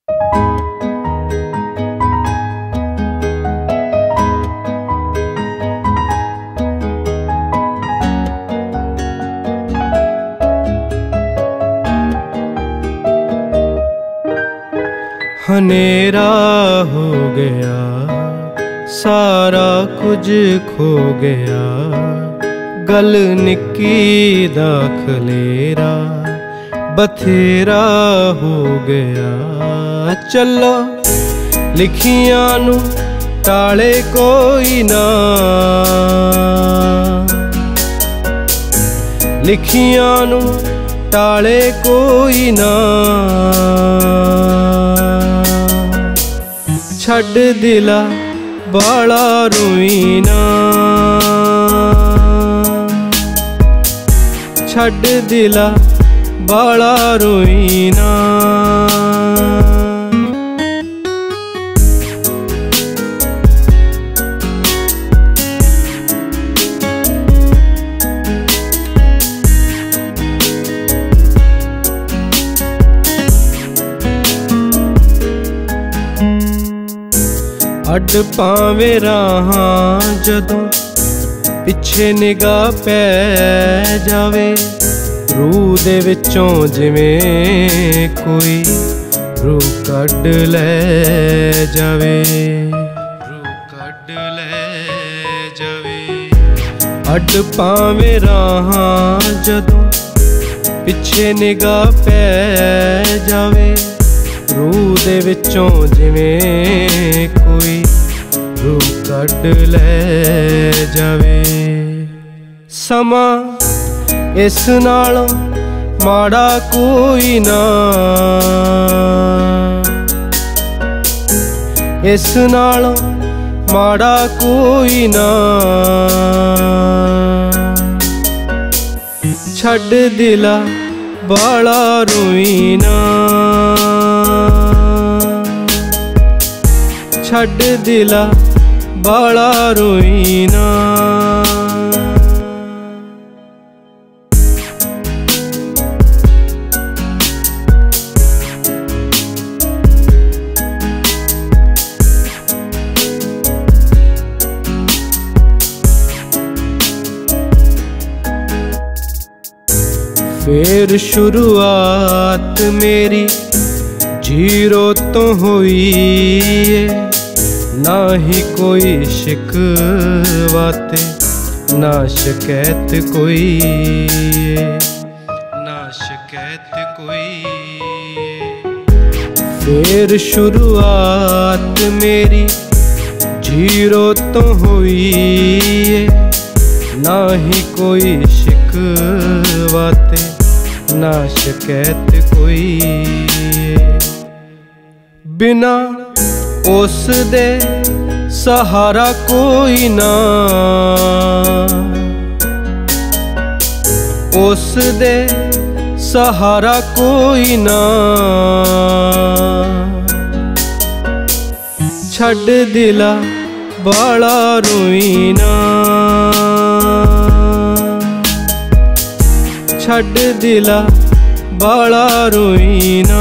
हनेरा हो गया, सारा कुछ खो गया, गल निक्की दा खलेरा बथेरा हो गया। चलो लिखियां नू टाले कोई ना, लिखियां नू टाले कोई ना, छड्ड दिला बाला रोई ना, छड्ड दिला बाला रोई ना। अड पावे राहां जदों पिछे निगाह पै जावे, रूह दे विचों जिवें कोई रूह कढ ले जावे, रूह कढ ले जावे। अड पावे राहां जदों पिछे निगाह पै जावे, रूह दे विचों जिवें कोई रूह कढ ले जावे। समा इस नालों माड़ा कोई ना, इस नालों माड़ा कोई ना, छड्ड दिला बाला रोई ना, छड्ड दिला बाला रोई ना। फिर शुरुआत मेरी जीरो तो हुई है, ना ही कोई शिकवाते ना शिकायत कोई, ना शिकायत कोई। फिर शुरुआत मेरी जीरो तो हुई है, ना ही कोई शिकवाते ना शिकायत कोई। बिना उस दे सहारा कोई ना, उस दे सहारा कोई ना, छड्ड दिला बाला रोई ना, छड्ड दिला बाला रोई ना।